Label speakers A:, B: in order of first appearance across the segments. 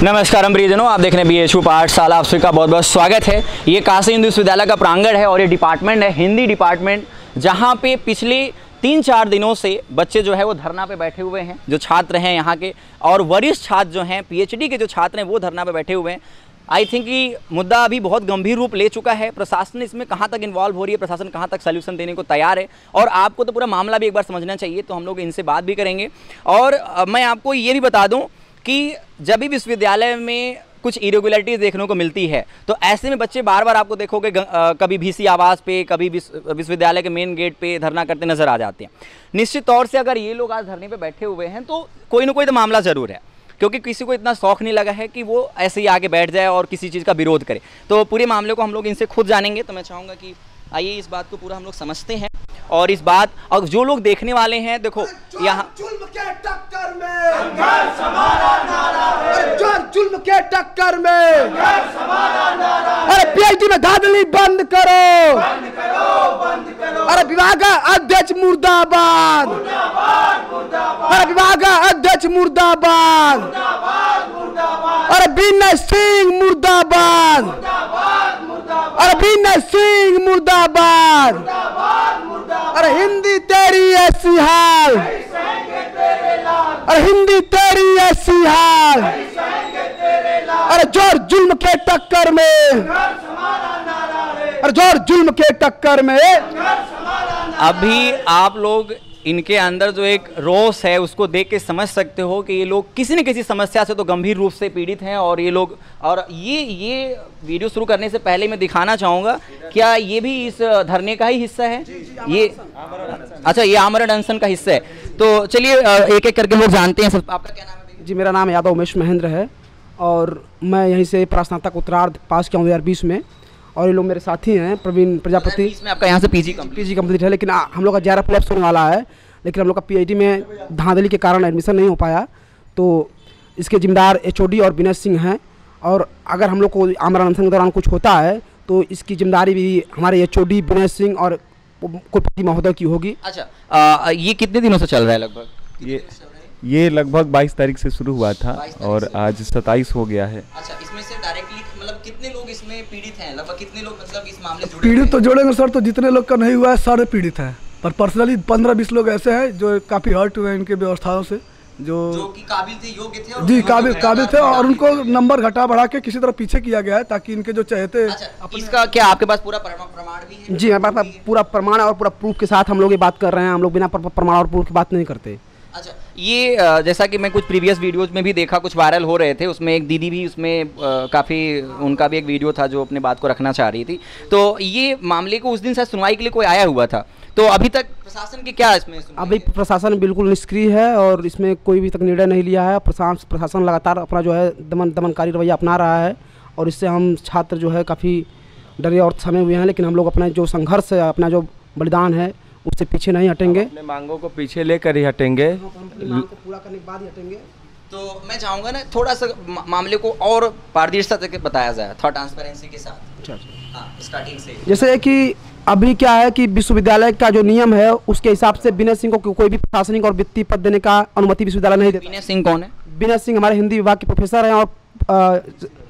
A: नमस्कार प्रियजनों, आप देख रहे हैं बीएचयू पाठशाला। आप सभी का बहुत बहुत स्वागत है। ये काशी हिंदू विश्वविद्यालय का प्रांगण है और ये डिपार्टमेंट है हिंदी डिपार्टमेंट, जहाँ पे पिछले 3-4 दिनों से बच्चे जो है वो धरना पे बैठे हुए हैं। जो छात्र हैं यहाँ के और वरिष्ठ छात्र जो हैं, पीएचडी के जो छात्र हैं, वो धरना पे बैठे हुए हैं। आई थिंक कि मुद्दा अभी बहुत गंभीर रूप ले चुका है। प्रशासन इसमें कहाँ तक इन्वॉल्व हो रही है, प्रशासन कहाँ तक सॉल्यूशन देने को तैयार है, और आपको तो पूरा मामला भी एक बार समझना चाहिए। तो हम लोग इनसे बात भी करेंगे। और मैं आपको ये भी बता दूं कि जब भी विश्वविद्यालय में कुछ इरेगुलरिटीज़ देखने को मिलती है तो ऐसे में बच्चे बार बार आपको देखोगे कभी VC आवास पे, कभी विश्वविद्यालय के मेन गेट पे धरना करते नजर आ जाते हैं। निश्चित तौर से अगर ये लोग आज धरने पे बैठे हुए हैं तो कोई ना कोई तो मामला ज़रूर है, क्योंकि किसी को इतना शौक नहीं लगा है कि वो ऐसे ही आगे बैठ जाए और किसी चीज़ का विरोध करे। तो पूरे मामले को हम लोग इनसे खुद जानेंगे। तो मैं चाहूँगा कि आइए इस बात को पूरा हम लोग समझते हैं और इस बात और जो लोग देखने वाले हैं, देखो यहाँ
B: जुल्म के टक्कर में संघर्ष हमारा नारा है। जुल्म के टक्कर में संघर्ष हमारा नारा है। अरे पीएचडी में धांधली बंद करो, बंद करो, बंद करो। अरे विभाग अध्यक्ष मुर्दाबाद, मुर्दाबाद, मुर्दाबाद। अरे विभाग अध्यक्ष मुर्दाबाद, मुर्दाबाद, मुर्दाबाद। अरे विनय सिंह मुर्दाबाद, मुर्दाबाद, मुर्दाबाद। अरे विनय सिंह मुर्दाबाद, मुर्दाबाद, मुर्दाबाद। अरे हिंदी तेरी ऐसी हाल, अरे हिंदी तेरी ऐसी हाल। अरे जोर जुल्म के टक्कर में, अरे जोर जुल्म के टक्कर में।
A: अभी आप लोग इनके अंदर जो एक रोष है उसको देख के समझ सकते हो कि ये लोग किसी न किसी समस्या से तो गंभीर रूप से पीड़ित हैं। और ये लोग, और ये वीडियो शुरू करने से पहले मैं दिखाना चाहूँगा, क्या ये भी इस धरने का ही हिस्सा है? ये अच्छा, ये आमरण अनशन का हिस्सा है। तो चलिए एक एक करके लोग जानते हैं। आपका क्या नाम है?
B: जी, मेरा नाम यादव उमेश महेंद्र है और मैं यहीं से स्नातक उत्तरार्ध पास किया हूँ 2020 में। और ये लोग मेरे साथी हैं, प्रवीण प्रजापति।
A: इसमें आपका यहाँ से पीजी
B: कंप्लीट है, लेकिन हम लोग का JRF लैप्स होने वाला है। लेकिन हम लोग का PhD में धांधली के कारण एडमिशन नहीं हो पाया, तो इसके जिम्मेदार HOD और विनय सिंह हैं। और अगर हम लोग को आमरण अनशन के दौरान कुछ होता है तो इसकी जिम्मेदारी भी हमारे HOD विनय सिंह और कुलपति महोदय की होगी।
A: अच्छा, ये कितने दिनों से चल रहा है? लगभग
C: ये लगभग 22 तारीख से शुरू हुआ था और आज 27 हो गया है।
A: अच्छा, इसमें से डायरेक्टली मतलब कितने लोग इसमें पीड़ित हैं? लगभग कितने लोग मतलब इस मामले से जुड़े?
D: पीड़ित तो जोड़ेंगे सर, तो जितने लोग का नहीं हुआ है सारे पीड़ित हैं, पर पर्सनली 15-20 लोग ऐसे हैं जो काफ़ी हर्ट हुए हैं इनके व्यवस्थाओं से, जो कि
A: काबिल थे, योग्य थे।
D: जी, काबिल थे और उनको नंबर घटा बढ़ा के किसी तरह पीछे किया गया है ताकि इनके जो चहेते।
A: अच्छा, इसका क्या आपके पास पूरा प्रमाण भी है?
B: जी, हमारे पास पूरा प्रमाण और पूरा प्रूफ के साथ हम लोग ये बात कर रहे हैं। हम लोग बिना प्रमाण और प्रूफ की बात नहीं करते।
A: अच्छा, ये जैसा कि मैं कुछ प्रीवियस वीडियोस में भी देखा, कुछ वायरल हो रहे थे, उसमें एक दीदी भी उसमें काफ़ी उनका भी एक वीडियो था जो अपने बात को रखना चाह रही थी। तो ये मामले को उस दिन शायद सुनवाई के लिए कोई आया हुआ था, तो अभी तक प्रशासन की क्या इसमें?
B: अभी प्रशासन बिल्कुल निष्क्रिय है और इसमें कोई भी तक निर्णय नहीं लिया है। प्रशासन लगातार अपना जो है दमनकारी रवैया अपना रहा है और इससे हम छात्र जो है काफ़ी डरे और थमे हुए हैं। लेकिन हम लोग अपना जो संघर्ष है, अपना जो बलिदान है, उससे पीछे नहीं हटेंगे।
C: अपने मांगों को पीछे लेकर ही हटेंगे,
B: पूरा करने के बाद ही हटेंगे।
A: तो मैं चाहूँगा ना थोड़ा सा मामले को और पारदर्शिता से बताया जाए, थोड़ा ट्रांसपेरेंसी के साथ। स्टार्टिंग से
B: जैसे कि अभी क्या है कि विश्वविद्यालय का जो नियम है उसके हिसाब से विनय सिंह को कोई भी प्रशासनिक और वित्तीय पद देने का अनुमति विश्वविद्यालय नहीं देता।
A: विनय सिंह कौन है?
B: विनय सिंह हमारे हिंदी विभाग के प्रोफेसर हैं और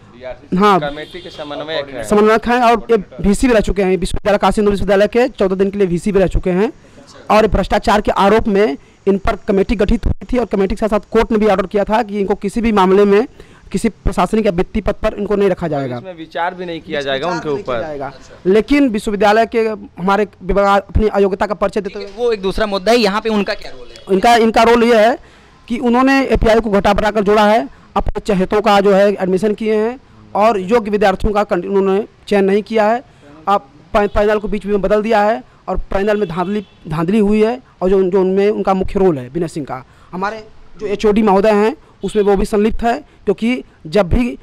B: हाँ,
C: कमेटी के
B: समन्वयक हैं और ये VC भी रह चुके हैं। विश्वविद्यालय काशी हिंदू विश्वविद्यालय के 14 दिन के लिए VC भी रह चुके हैं। और भ्रष्टाचार के आरोप में इन पर कमेटी गठित हुई थी और कमेटी के साथ साथ कोर्ट ने भी ऑर्डर किया था कि इनको किसी भी मामले में किसी प्रशासनिक या वित्तीय पद पर इनको नहीं रखा जाएगा,
C: इसमें विचार भी नहीं किया जाएगा उनके ऊपर।
B: लेकिन विश्वविद्यालय के हमारे विभाग अपनी अयोग्यता का परिचय देते हुए,
A: वो एक दूसरा मुद्दा है। यहाँ पे उनका क्या रोल है?
B: इनका रोल ये है कि उन्होंने API को घटा बढ़ा कर जोड़ा है, अपने चहेतों का जो है एडमिशन किए हैं और योग्य विद्यार्थियों का उन्होंने चयन नहीं किया है। अब पैनल को बीच में बदल दिया है और पैनल में धांधली हुई है और जो उनमें उनका मुख्य रोल है विनय सिंह का। हमारे जो HOD महोदय हैं उसमें वो भी संलिप्त है, क्योंकि जब भी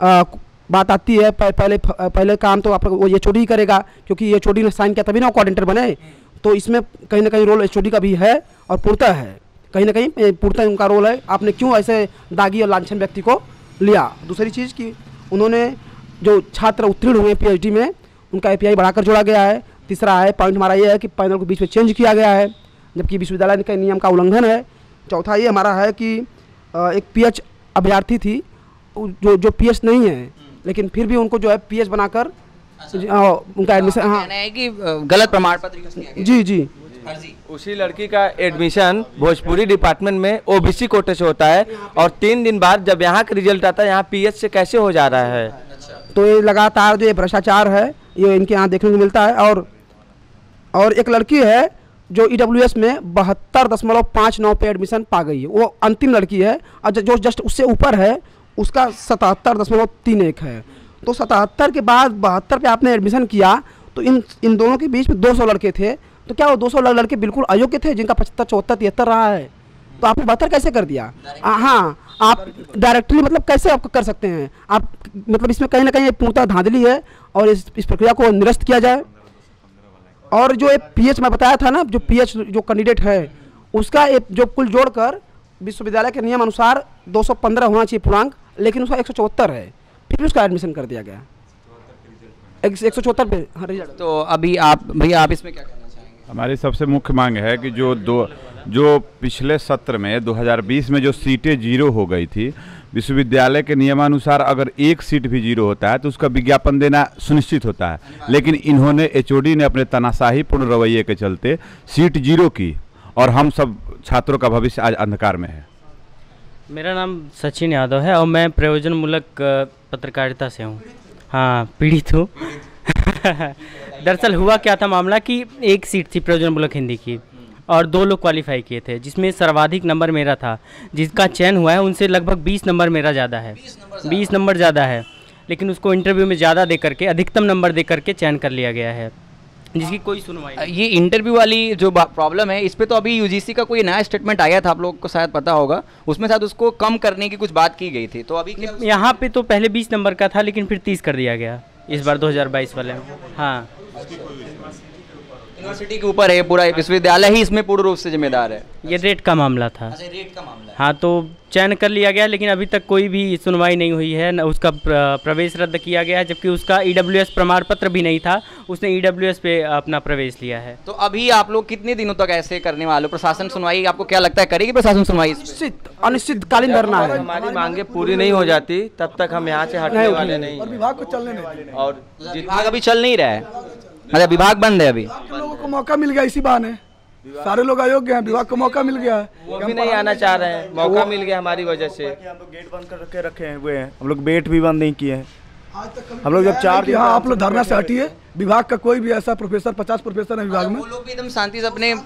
B: बात आती है पहले काम तो आप वो HOD ही करेगा, क्योंकि HOD ने साइन किया तभी ना कोऑर्डिनेटर बने। तो इसमें कहीं ना कहीं रोल HOD का भी है और पूर्णतः है, कहीं ना कहीं पूर्णतः उनका रोल है। आपने क्यों ऐसे दागी और लांछन व्यक्ति को लिया? दूसरी चीज़ कि उन्होंने जो छात्र उत्तीर्ण हुए PhD में उनका API बढ़ाकर जोड़ा गया है। तीसरा है पॉइंट हमारा ये है कि पैनल को बीच में चेंज किया गया है, जबकि विश्वविद्यालय के नियम का उल्लंघन है। चौथा ये हमारा है कि एक PH अभ्यर्थी थी जो पीएच नहीं है, लेकिन फिर भी उनको जो है पीएच बनाकर उनका एडमिशन, हाँ
A: कहना है कि गलत प्रमाण पत्र यूज किया गया।
B: जी जी
E: उसी लड़की का एडमिशन भोजपुरी डिपार्टमेंट में ओबीसी कोटे से होता है, और 3 दिन बाद जब यहाँ का रिजल्ट आता है यहाँ पीएच से कैसे हो जा रहा है?
B: तो ये लगातार जो ये भ्रष्टाचार है ये इनके यहाँ देखने को मिलता है। और एक लड़की है जो ईडब्ल्यूएस में 72.59 पे एडमिशन पा गई है, वो अंतिम लड़की है, और जो जस्ट उससे ऊपर है उसका 77.31 है। तो 77 के बाद 72 पे आपने एडमिशन किया, तो इन दोनों के बीच में 200 लड़के थे, तो क्या वो 200 लड़के बिल्कुल अयोग्य थे जिनका 75, 74, 73 रहा है? तो आपने 72 कैसे कर दिया? हाँ, आप डायरेक्टली मतलब कैसे आप कर सकते हैं? आप मतलब इसमें कहीं ना कहीं पूर्णतः धांधली है, और इस प्रक्रिया को निरस्त किया जाए। और जो एक पीएच मैं बताया था ना, जो पीएच जो कैंडिडेट है उसका जो कुल जोड़कर विश्वविद्यालय के नियम अनुसार 215 होना चाहिए पूर्णांक, लेकिन उसका 174 है, फिर भी उसका एडमिशन कर दिया गया 174 पे। हाँ रिजल्ट।
A: तो अभी आप भैया आप इसमें क्या कहना चाहेंगे?
F: हमारी सबसे मुख्य मांग है कि जो पिछले सत्र में 2020 में जो सीटें 0 हो गई थी, विश्वविद्यालय के नियमानुसार अगर एक सीट भी 0 होता है तो उसका विज्ञापन देना सुनिश्चित होता है, लेकिन इन्होंने एचओडी ने अपने तानाशाहीपूर्ण रवैये के चलते सीट 0 की, और हम सब छात्रों का भविष्य आज अंधकार में है।
G: मेरा नाम सचिन यादव है और मैं प्रयोजनमूलक पत्रकारिता से हूँ। हाँ, पीड़ित हूँ। दरअसल हुआ क्या था मामला कि एक सीट थी प्रयोजनमूलक हिंदी की, और 2 लोग क्वालिफाई किए थे, जिसमें सर्वाधिक नंबर मेरा था। जिसका चयन हुआ है उनसे लगभग 20 नंबर मेरा ज़्यादा है, 20 नंबर ज़्यादा है, लेकिन उसको इंटरव्यू में ज़्यादा दे करके, अधिकतम नंबर दे करके चयन कर लिया गया है, जिसकी कोई सुनवाई नहीं।
A: ये इंटरव्यू वाली जो प्रॉब्लम है, इस पे तो अभी यूजीसी का कोई नया स्टेटमेंट आया था, आप लोगों को शायद पता होगा, उसमें शायद उसको कम करने की कुछ बात की गई थी। तो अभी
G: यहाँ पे तो पहले 20 नंबर का था, लेकिन फिर 30 कर दिया गया इस बार 2022 वाले में। हाँ,
A: यूनिवर्सिटी के ऊपर है पूरा, विश्वविद्यालय ही इसमें पूर्ण रूप से जिम्मेदार है।
G: ये रेट का मामला था।
A: अच्छा, रेट का मामला है।
G: हाँ, तो चयन कर लिया गया, लेकिन अभी तक कोई भी सुनवाई नहीं हुई है। न उसका प्रवेश रद्द किया गया है, जबकि उसका ईडब्ल्यूएस प्रमाण पत्र भी नहीं था, उसने ईडब्ल्यूएस पे अपना प्रवेश लिया है।
A: तो अभी आप लोग कितने दिनों तक ऐसे करने वाले? प्रशासन सुनवाई आपको क्या लगता है करेगी प्रशासन सुनवाई?
B: अनिश्चितकालीन धरना है।
E: हमारी मांगे पूरी नहीं हो जाती तब तक हम यहाँ से हटने वाले नहीं
D: और
E: हैं।
D: विभाग को चलने नहीं।
E: और
A: विभाग अभी चल नहीं रहा है, मतलब विभाग बंद है अभी।
D: लोगों को मौका मिल गया इसी बहाने, सारे लोग अयोग्य हैं, विभाग को मौका मिल गया है।
E: वो भी नहीं आना चाह रहे हैं, मौका मिल गया हमारी वजह से।
C: हम लोग गेट बंद कर रखे हुए हैं, हम लोग गेट भी बंद नहीं किए हैं। हम लोग जब 4
D: हाँ, आप लोग धरना से हटिए। विभाग का कोई भी ऐसा प्रोफेसर, 50 प्रोफेसर है विभाग में,
A: वो लोग भी एकदम शांति से अपने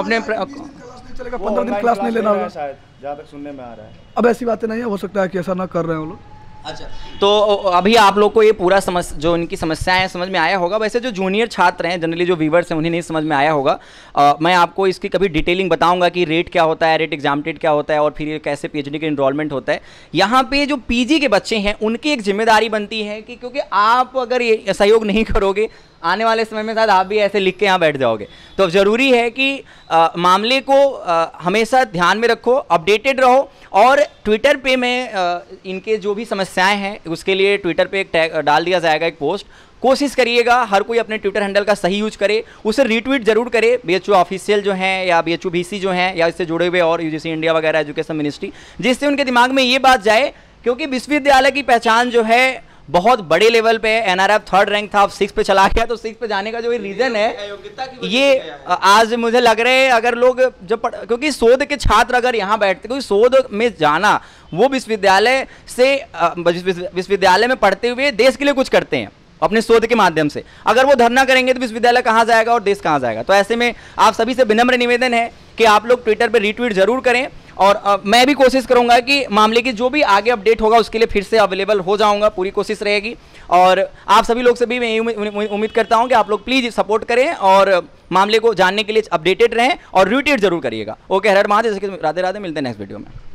D: चलेगा 15 दिन क्लास नहीं लेना होगा।
C: शायद जहाँ तक सुनने में आ रहा है।
D: अब ऐसी बातें नहीं है, हो सकता है कि ऐसा ना कर रहे हैं वो लोग।
A: अच्छा, तो अभी आप लोग को ये पूरा जो इनकी समस्याएं हैं समझ में आया होगा। वैसे जो जूनियर छात्र हैं, जनरली जो व्यूवर्स हैं, उन्हें नहीं समझ में आया होगा। मैं आपको इसकी कभी डिटेलिंग बताऊंगा कि रेट क्या होता है, रेट एग्जामटेड क्या होता है, और फिर ये कैसे पीएचडी के इनरोलमेंट होता है। यहाँ पे जो पीजी के बच्चे हैं उनकी एक जिम्मेदारी बनती है कि क्योंकि आप अगर ये सहयोग नहीं करोगे, आने वाले समय में शायद आप भी ऐसे लिख के यहाँ बैठ जाओगे। तो अब ज़रूरी है कि मामले को हमेशा ध्यान में रखो, अपडेटेड रहो, और ट्विटर पे मैं इनके जो भी समस्याएं हैं उसके लिए ट्विटर पे एक टैग डाल दिया जाएगा, एक पोस्ट। कोशिश करिएगा हर कोई अपने ट्विटर हैंडल का सही यूज करे, उसे रीट्वीट जरूर करे। बीएचयू ऑफिशियल जो हैं या बीएचयू वीसी जो हैं या इससे जुड़े हुए और यूजीसी इंडिया वगैरह एजुकेशन मिनिस्ट्री, जिससे उनके दिमाग में ये बात जाए, क्योंकि विश्वविद्यालय की पहचान जो है बहुत बड़े लेवल पे है। एनआरएफ 3rd रैंक था, अब 6 पे चला गया। तो 6 पे जाने का जो रीज़न है, ये आज मुझे लग रहा है अगर लोग जब क्योंकि शोध के छात्र अगर यहाँ बैठते, क्योंकि शोध में जाना वो विश्वविद्यालय से विश्वविद्यालय में पढ़ते हुए देश के लिए कुछ करते हैं अपने शोध के माध्यम से। अगर वो धरना करेंगे तो विश्वविद्यालय कहाँ जाएगा और देश कहाँ जाएगा? तो ऐसे में आप सभी से विनम्र निवेदन है कि आप लोग ट्विटर पे रीट्वीट जरूर करें, और मैं भी कोशिश करूंगा कि मामले की जो भी आगे अपडेट होगा उसके लिए फिर से अवेलेबल हो जाऊंगा, पूरी कोशिश रहेगी। और आप सभी लोग से भी मैं उम्मीद करता हूं कि आप लोग प्लीज़ सपोर्ट करें और मामले को जानने के लिए अपडेटेड रहें और रीट्वीट जरूर करिएगा। ओके, हर हर महादेव, राधे राधे, मिलते हैं नेक्स्ट वीडियो में।